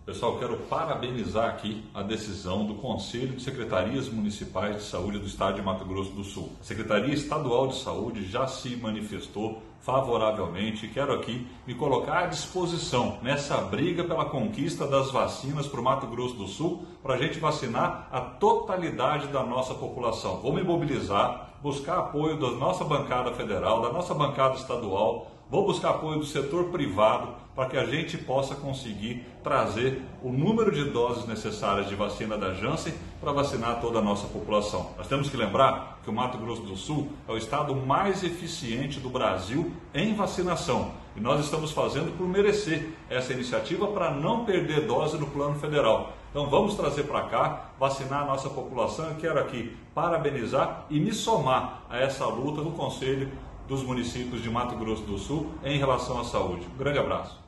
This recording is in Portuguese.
Pessoal, quero parabenizar aqui a decisão do Conselho de Secretarias Municipais de Saúde do Estado de Mato Grosso do Sul. A Secretaria Estadual de Saúde já se manifestou favoravelmente e quero aqui me colocar à disposição nessa briga pela conquista das vacinas para o Mato Grosso do Sul, para a gente vacinar a totalidade da nossa população. Vou me mobilizar, buscar apoio da nossa bancada federal, da nossa bancada estadual, vou buscar apoio do setor privado para que a gente possa conseguir trazer o número de doses necessárias de vacina da Janssen para vacinar toda a nossa população. Nós temos que lembrar que o Mato Grosso do Sul é o estado mais eficiente do Brasil em vacinação. E nós estamos fazendo por merecer essa iniciativa para não perder dose no plano federal. Então vamos trazer para cá, vacinar a nossa população. Eu quero aqui parabenizar e me somar a essa luta do Conselho dos Municípios de Mato Grosso do Sul em relação à saúde. Um grande abraço.